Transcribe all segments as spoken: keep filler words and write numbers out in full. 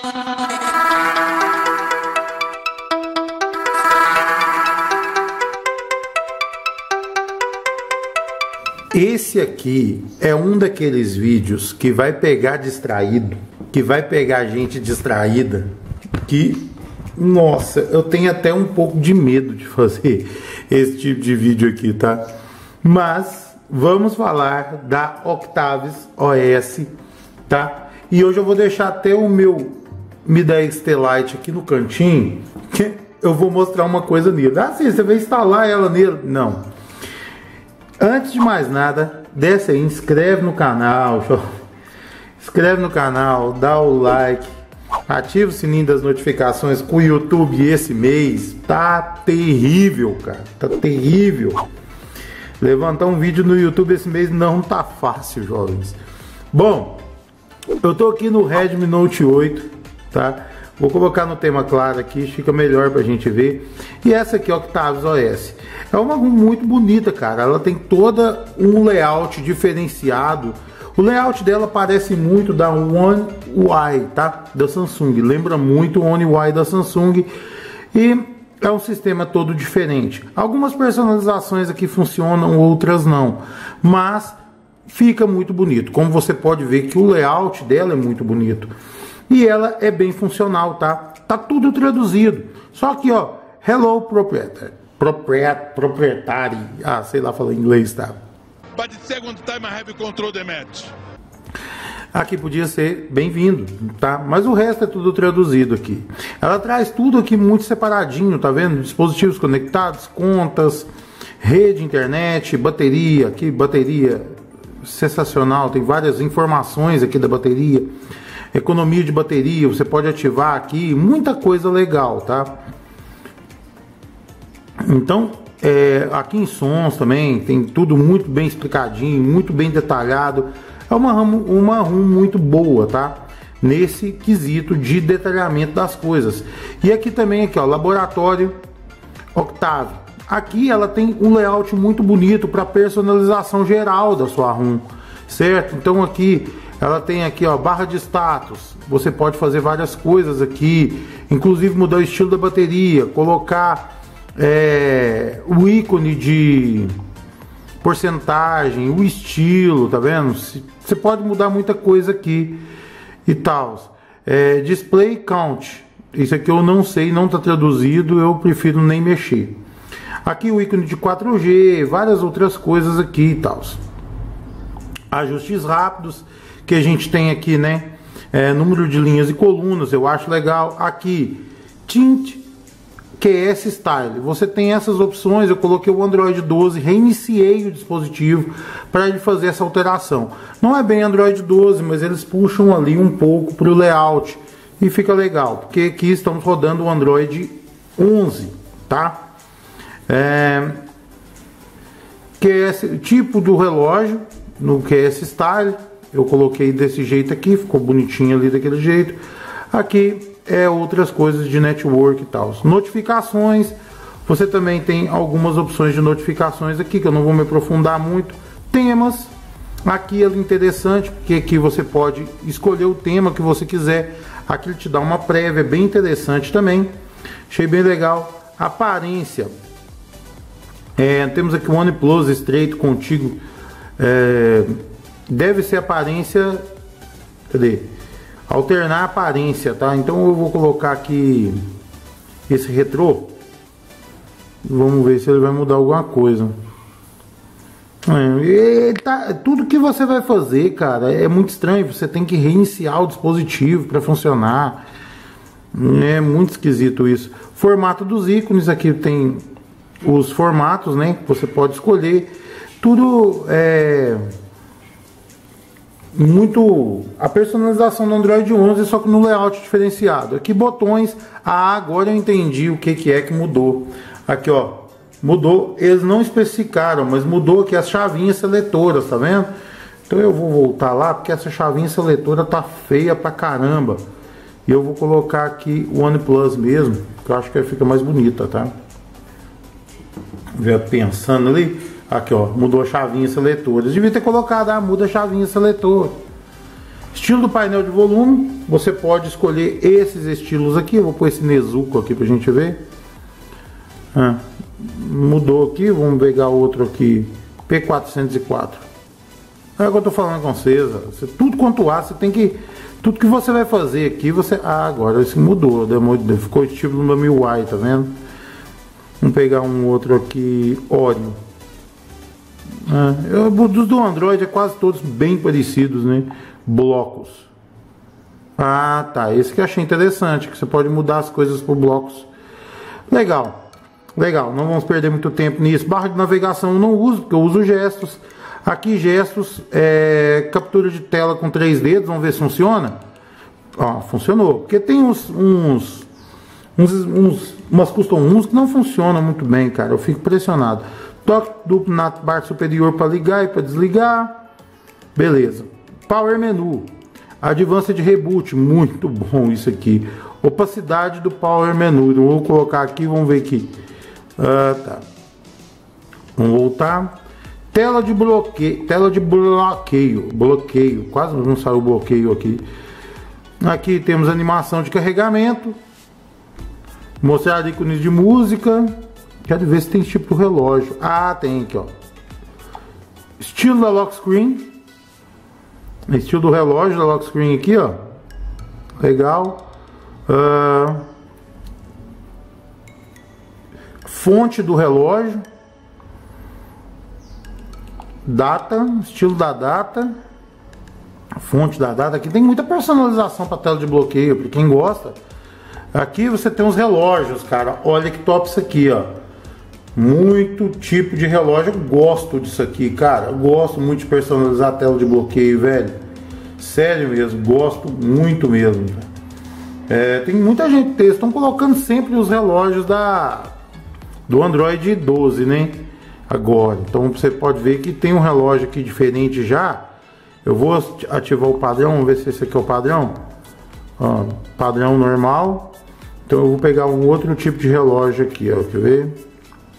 Esse aqui é um daqueles vídeos que vai pegar distraído, que vai pegar gente distraída, que, nossa, eu tenho até um pouco de medo de fazer esse tipo de vídeo aqui, tá? Mas vamos falar da Octavis O S, tá? E hoje eu vou deixar até o meu Mi dez T Lite aqui no cantinho, que eu vou mostrar uma coisa nele. Ah, sim, você vai instalar ela nele? Não. Antes de mais nada, desce aí, inscreve no canal, inscreve no canal, dá o like, ativa o sininho das notificações com o YouTube esse mês. Tá terrível, cara, tá terrível. Levantar um vídeo no YouTube esse mês não tá fácil, jovens. Bom, eu tô aqui no Redmi Note oito, tá? Vou colocar no tema claro aqui, fica melhor pra gente ver. E essa aqui, Octavis O S. É uma ROM muito bonita, cara. Ela tem toda um layout diferenciado. O layout dela parece muito da One U I, tá? Da Samsung. Lembra muito o One U I da Samsung. E é um sistema todo diferente. Algumas personalizações aqui funcionam, outras não. Mas fica muito bonito. Como você pode ver que o layout dela é muito bonito. E ela é bem funcional, tá? Tá tudo traduzido. Só que, ó, hello proprietor. Propriet, proprietário. Ah, sei lá falar inglês, tá? But the second time I have control the match. Aqui podia ser bem-vindo, tá? Mas o resto é tudo traduzido aqui. Ela traz tudo aqui muito separadinho, tá vendo? Dispositivos conectados, contas, rede, internet, bateria. Aqui, bateria sensacional. Tem várias informações aqui da bateria. Economia de bateria, você pode ativar aqui, muita coisa legal, tá? Então, é, aqui em sons também, tem tudo muito bem explicadinho, muito bem detalhado. É uma ROM, uma ROM muito boa, tá? Nesse quesito de detalhamento das coisas. E aqui também, aqui, ó, laboratório Octave. Aqui ela tem um layout muito bonito para personalização geral da sua ROM, certo? Então aqui ela tem aqui, ó, barra de status. Você pode fazer várias coisas aqui, inclusive mudar o estilo da bateria, colocar é, o ícone de porcentagem, o estilo, tá vendo? Você pode mudar muita coisa aqui e tal. É, display count. Isso aqui eu não sei, não está traduzido, eu prefiro nem mexer. Aqui o ícone de quatro G, várias outras coisas aqui e tal. Ajustes rápidos que a gente tem aqui, né? É, número de linhas e colunas, eu acho legal. Aqui, Tint Q S Style. Você tem essas opções. Eu coloquei o Android doze, reiniciei o dispositivo para ele fazer essa alteração. Não é bem Android doze, mas eles puxam ali um pouco para o layout e fica legal, porque aqui estamos rodando o Android onze, tá? É, Q S, tipo do relógio no Q S Style. Eu coloquei desse jeito aqui, ficou bonitinho ali daquele jeito. Aqui é outras coisas de network e tal. Notificações, você também tem algumas opções de notificações aqui, que eu não vou me aprofundar muito. Temas, aqui é interessante, porque aqui você pode escolher o tema que você quiser. Aqui ele te dá uma prévia, bem interessante também. Achei bem legal. Aparência. É, temos aqui o OnePlus estreito contigo. É, deve ser aparência, cadê? Alternar aparência, tá? Então eu vou colocar aqui esse retrô. Vamos ver se ele vai mudar alguma coisa. É, tá, tudo que você vai fazer, cara, é muito estranho. Você tem que reiniciar o dispositivo para funcionar. É muito esquisito isso. Formato dos ícones, aqui tem os formatos, né? Que você pode escolher. Tudo é muito a personalização do Android onze, só que no layout diferenciado. Aqui botões. Ah, agora eu entendi o que que é que mudou. Aqui, ó, mudou. Eles não especificaram, mas mudou aqui as chavinhas seletoras, tá vendo? Então eu vou voltar lá, porque essa chavinha seletora tá feia pra caramba. E eu vou colocar aqui o OnePlus mesmo, que eu acho que fica mais bonita, tá? Já pensando ali. Aqui, ó, mudou a chavinha seletora. Devia ter colocado, ah, muda a chavinha seletora. Estilo do painel de volume, você pode escolher esses estilos aqui. Eu vou pôr esse Nezuko aqui pra gente ver. Ah, mudou aqui, vamos pegar outro aqui, P quatrocentos e quatro. É o que eu tô falando com vocês, você, tudo quanto há, você tem que, tudo que você vai fazer aqui, você, ah, agora isso mudou, ficou estilo no M I U I, tá vendo? Vamos pegar um outro aqui, Oreo. Ah, eu, dos do Android é quase todos bem parecidos, né? Blocos. Ah, tá, esse que eu achei interessante, que você pode mudar as coisas por blocos. Legal, legal, não vamos perder muito tempo nisso. Barra de navegação eu não uso, porque eu uso gestos. Aqui gestos, é, captura de tela com três dedos, vamos ver se funciona. Ó, funcionou, porque tem uns, uns, uns, uns umas custom uns que não funcionam muito bem, cara, eu fico pressionado. Toque duplo na barra superior para ligar e para desligar, beleza. Power Menu, Advanced Reboot, muito bom isso aqui. Opacidade do Power Menu, então vou colocar aqui, vamos ver aqui. Ah, tá. Vamos voltar. Tela de bloqueio, tela de bloqueio, bloqueio, quase não saiu o bloqueio aqui. Aqui temos animação de carregamento. Mostrar ícones de música. Quero ver se tem tipo do relógio. Ah, tem aqui, ó. Estilo da lock screen. Estilo do relógio da lock screen aqui, ó. Legal. Uh, fonte do relógio. Data, estilo da data. Fonte da data. Aqui tem muita personalização para tela de bloqueio, para quem gosta. Aqui você tem os relógios, cara. Olha que top isso aqui, ó. Muito tipo de relógio. Eu gosto disso aqui, cara. Eu gosto muito de personalizar a tela de bloqueio, velho. Sério mesmo, gosto muito mesmo. É, tem muita gente, eles estão colocando sempre os relógios da do Android doze, né? Agora, então você pode ver que tem um relógio aqui diferente já. Eu vou ativar o padrão, vamos ver se esse aqui é o padrão. Ó, padrão normal. Então eu vou pegar um outro tipo de relógio aqui, ó, quer ver?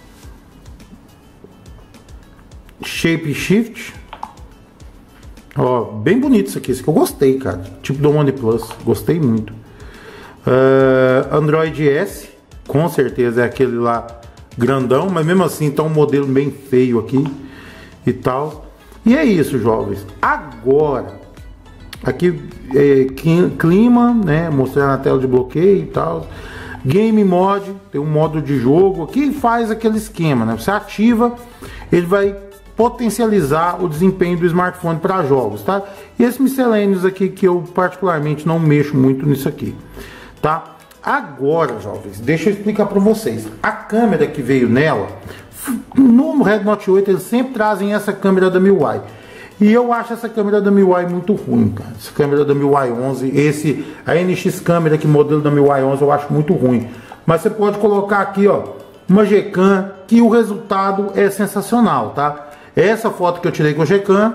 Shape Shift. Ó, bem bonito isso aqui, isso que eu gostei, cara. Tipo do OnePlus, gostei muito. Uh, Android S, com certeza é aquele lá grandão, mas mesmo assim tá um modelo bem feio aqui e tal. E é isso, jovens. Agora, aqui é clima, né? Mostrar na tela de bloqueio e tal. Game Mode, tem um modo de jogo que faz aquele esquema, né? Você ativa, ele vai potencializar o desempenho do smartphone para jogos, tá? E esses miscelâneos aqui que eu particularmente não mexo muito nisso aqui, tá? Agora, jovens, deixa eu explicar para vocês. A câmera que veio nela, no Redmi Note oito eles sempre trazem essa câmera da M I U I. E eu acho essa câmera da M I U I muito ruim, cara. Essa câmera da M I U I onze, esse, a N X câmera, que modelo da M I U I onze, eu acho muito ruim. Mas você pode colocar aqui, ó, uma Gcam, que o resultado é sensacional, tá? Essa foto que eu tirei com a Gcam.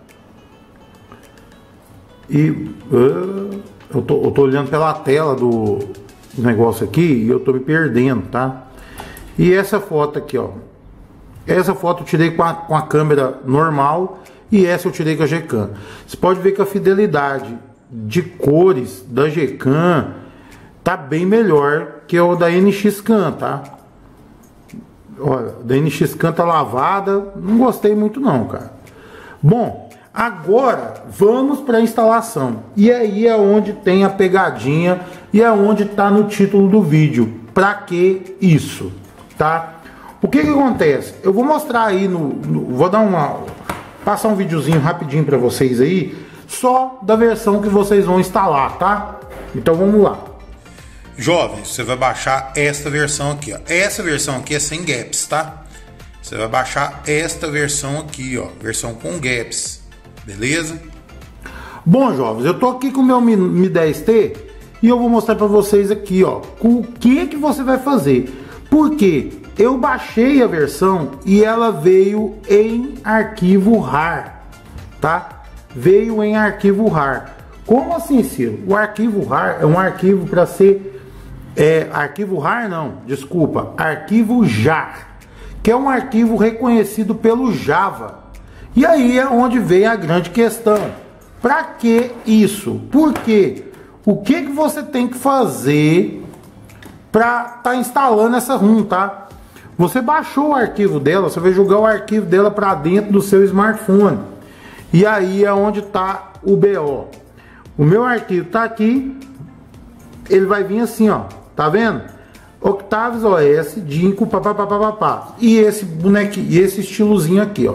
E uh, eu, tô, eu tô olhando pela tela do negócio aqui e eu tô me perdendo, tá? E essa foto aqui, ó. Essa foto eu tirei com a, com a câmera normal. E essa eu tirei com a Gcam. Você pode ver que a fidelidade de cores da Gcam tá bem melhor que o da N X Cam, tá? Olha, da N X Cam tá lavada, não gostei muito não, cara. Bom, agora vamos para a instalação. E aí é onde tem a pegadinha e é onde tá no título do vídeo. Para que isso, tá? O que que acontece? Eu vou mostrar aí no, no vou dar uma passar um videozinho rapidinho para vocês aí, só da versão que vocês vão instalar, tá? Então vamos lá. Jovens, você vai baixar esta versão aqui, ó. Essa versão aqui é sem gaps, tá? Você vai baixar esta versão aqui, ó, versão com gaps, beleza? Bom, jovens, eu tô aqui com o meu Mi dez T e eu vou mostrar para vocês aqui, ó, o que que você vai fazer. Porque eu baixei a versão e ela veio em arquivo rar, tá? Veio em arquivo rar. Como assim, Ciro? O arquivo rar é um arquivo para ser... É, arquivo rar não, desculpa. Arquivo jar, que é um arquivo reconhecido pelo Java. E aí é onde vem a grande questão. Para que isso? Por quê? O que que você tem que fazer para estar tá instalando essa ROM, tá? Você baixou o arquivo dela, você vai jogar o arquivo dela para dentro do seu smartphone. E aí é onde está o B O. O meu arquivo está aqui, ele vai vir assim, ó, tá vendo? Octaves O S, Dinko, papapá. E esse bonequinho, e esse estilozinho aqui, ó.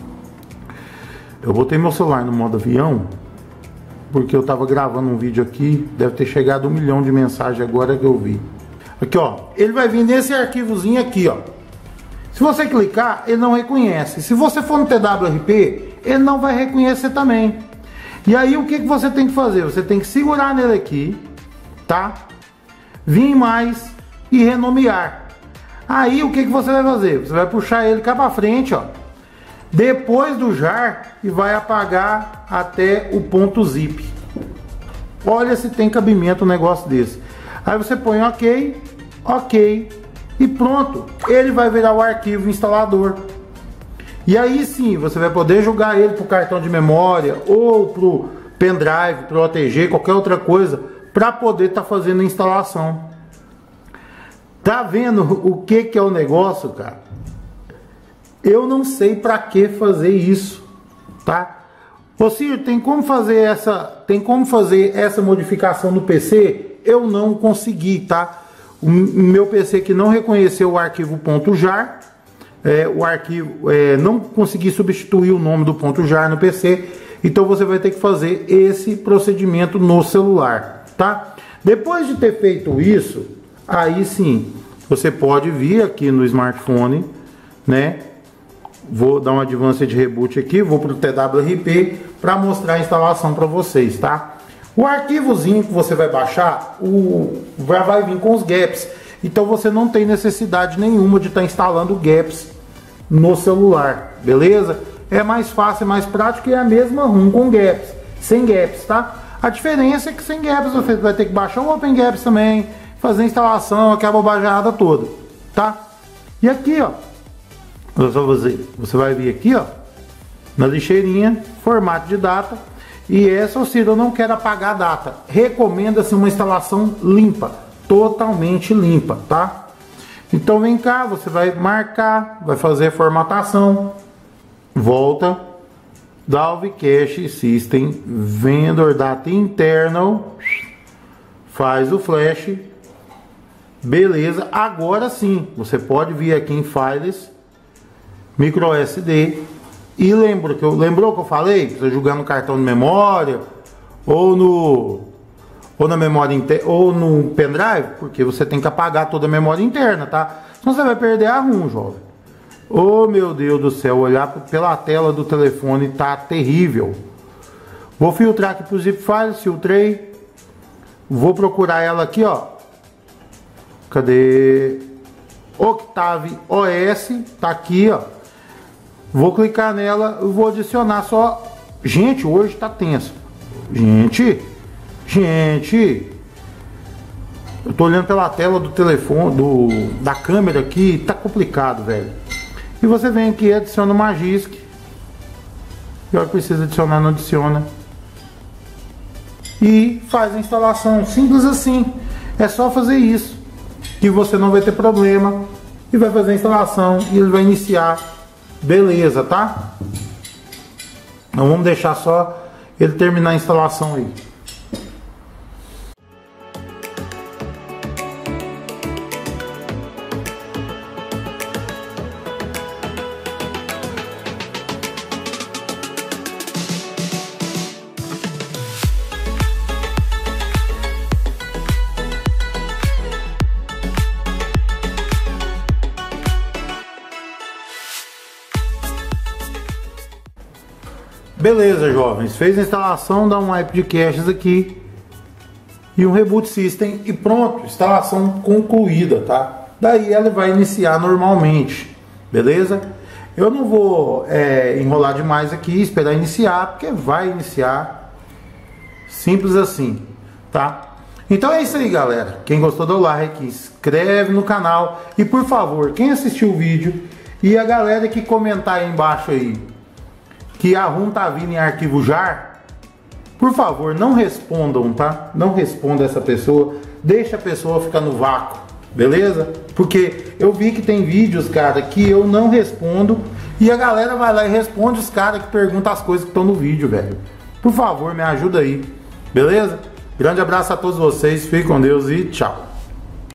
Eu botei meu celular no modo avião, porque eu tava gravando um vídeo aqui, deve ter chegado um milhão de mensagens agora que eu vi. Aqui, ó, ele vai vir nesse arquivozinho aqui, ó. Se você clicar, ele não reconhece. Se você for no T W R P, ele não vai reconhecer também. E aí, o que que você tem que fazer? Você tem que segurar nele aqui, tá? Vir mais e renomear. Aí, o que que você vai fazer? Você vai puxar ele cá pra frente, ó. Depois do jar e vai apagar até o ponto zip. Olha se tem cabimento um negócio desse. Aí você põe ok, ok e pronto. Ele vai virar o arquivo instalador. E aí sim, você vai poder jogar ele para o cartão de memória ou para o pendrive, para o O T G, qualquer outra coisa, para poder estar tá fazendo a instalação. Tá vendo o que que é o negócio, cara? Eu não sei para que fazer isso, tá? Ô Ciro, tem como fazer essa, tem como fazer essa modificação no P C? Eu não consegui, tá? O meu P C que não reconheceu o arquivo .jar, é, o arquivo, é, não consegui substituir o nome do .jar no P C, então você vai ter que fazer esse procedimento no celular, tá? Depois de ter feito isso, aí sim, você pode vir aqui no smartphone, né? Vou dar um advanced reboot aqui, vou para o T W R P para mostrar a instalação para vocês, tá? O arquivozinho que você vai baixar, o, vai, vai vir com os gaps, então você não tem necessidade nenhuma de estar tá instalando gaps no celular, beleza? É mais fácil, é mais prático e é a mesma ROM com gaps, sem gaps, tá? A diferença é que sem gaps você vai ter que baixar o Open Gaps também, fazer a instalação, aquela bobajada toda, tá? E aqui, ó, você, você vai vir aqui, ó, na lixeirinha, formato de data, e essa, ou seja, eu não quero apagar a data. Recomenda-se uma instalação limpa, totalmente limpa, tá? Então vem cá, você vai marcar, vai fazer a formatação, volta, Dalvik Cache System, Vendor Data Internal, faz o flash, beleza. Agora sim, você pode vir aqui em Files, micro S D, e lembra que eu, lembrou que eu falei? Você jogar no cartão de memória, ou no ou na memória interna, ou no pendrive, porque você tem que apagar toda a memória interna, tá? Senão você vai perder a ROM, jovem. Oh meu Deus do céu, olhar pela tela do telefone tá terrível. Vou filtrar aqui pro zip file, filtrei. Vou procurar ela aqui, ó. Cadê? Octave O S, tá aqui, ó. Vou clicar nela, eu vou adicionar só. Gente, hoje tá tenso. Gente, gente. Eu tô olhando pela tela do telefone, do, da câmera aqui, tá complicado, velho. E você vem aqui, adiciona o Magisk. E a hora que precisa adicionar, não adiciona. E faz a instalação, simples assim. É só fazer isso, que você não vai ter problema. E vai fazer a instalação e ele vai iniciar. Beleza, tá? Então vamos deixar só ele terminar a instalação aí. Beleza, jovens, fez a instalação, dá um wipe de caches aqui e um reboot system e pronto, instalação concluída, tá? Daí ela vai iniciar normalmente, beleza? Eu não vou é, enrolar demais aqui, esperar iniciar, porque vai iniciar, simples assim, tá? Então é isso aí, galera. Quem gostou, dá o like, inscreve no canal e, por favor, quem assistiu o vídeo e a galera que comentar aí embaixo aí que a ROM tá vindo em arquivo jar, por favor, não respondam, tá? Não responda essa pessoa, deixa a pessoa ficar no vácuo, beleza? Porque eu vi que tem vídeos, cara, que eu não respondo e a galera vai lá e responde os caras que perguntam as coisas que estão no vídeo, velho. Por favor, me ajuda aí, beleza? Grande abraço a todos vocês, fiquem com Deus e tchau.